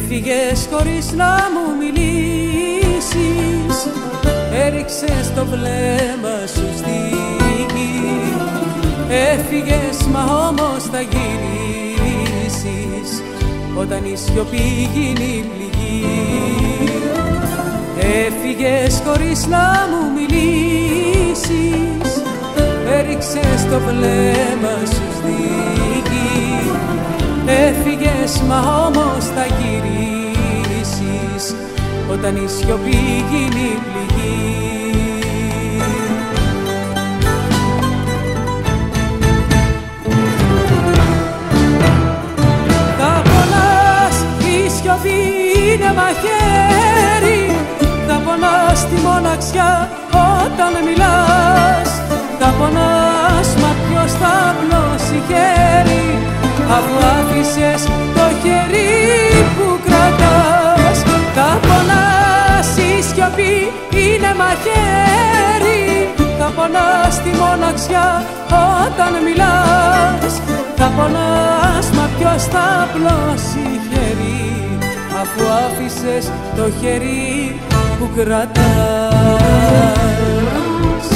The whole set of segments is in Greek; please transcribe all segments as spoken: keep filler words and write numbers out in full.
Έφυγες χωρίς να μου μιλήσεις, έριξες το βλέμμα σου στη γη. Έφυγες μα όμως θα γυρίσεις όταν η σιωπή γίνει πληγή. Έφυγες χωρίς να μου μιλήσεις, έριξες το βλέμμα σου στη γη. Έφυγες μα όμως θα γυρίσεις όταν η σιωπή γίνει πληγή. Θα πονάς, η σιωπή είναι μαχαίρι. Θα πονάς τη μοναξιά όταν μιλάς. Θα πονάς μα ποιος θα απλώσει χέρι, αφού άφησες το χέρι που κρατάς. Θα πονάς, η σιωπή είναι μαχαίρι. Θα πονάς τη μοναξιά όταν μιλάς. Θα πονάς μα ποιος θα απλώσει χέρι, αφού άφησες το χέρι που κρατάς.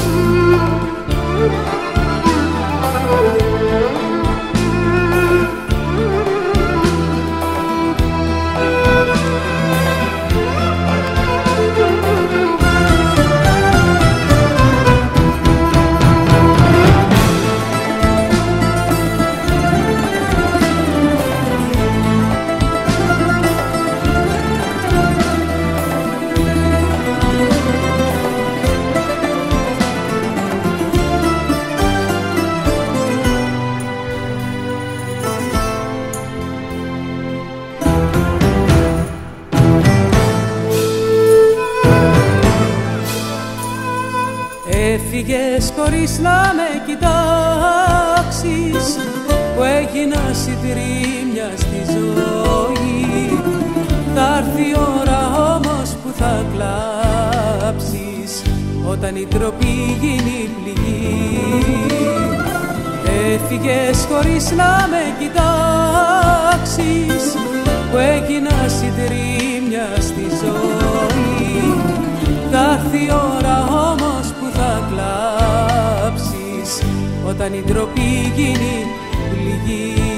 Έφυγες χωρίς να με κοιτάξεις, που έγινα συντρίμμια στη ζωή. Θα έρθει η ώρα όμως που θα κλάψεις, όταν η ντροπή γίνει πληγή. Έφυγες χωρίς να με κοιτάξεις, που έγινα συντρίμμια στη ζωή. Θα έρθει η ώρα όμως που θα κλάψεις, όταν η ντροπή γίνει πληγή.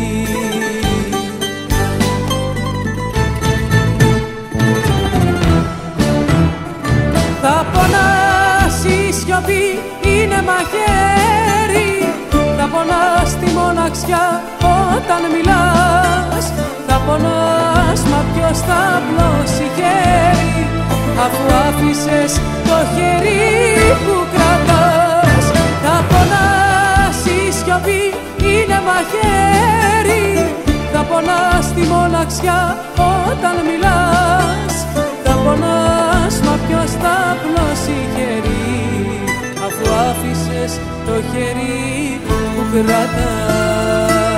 Θα πονάς, η σιωπή είναι μαχαίρι. Θα πονάς τη μοναξιά όταν μιλάς. Θα πονάς μα ποιος θα απλώσει χέρι, αφού άφησες το χέρι που κρατάς. Θα πονάς, η σιωπή είναι μαχαίρι. Θα πονάς τη μοναξιά όταν μιλάς. Θα πονάς μα ποιος θα απλώσει χέρι, αφού άφησες το χέρι που κρατάς.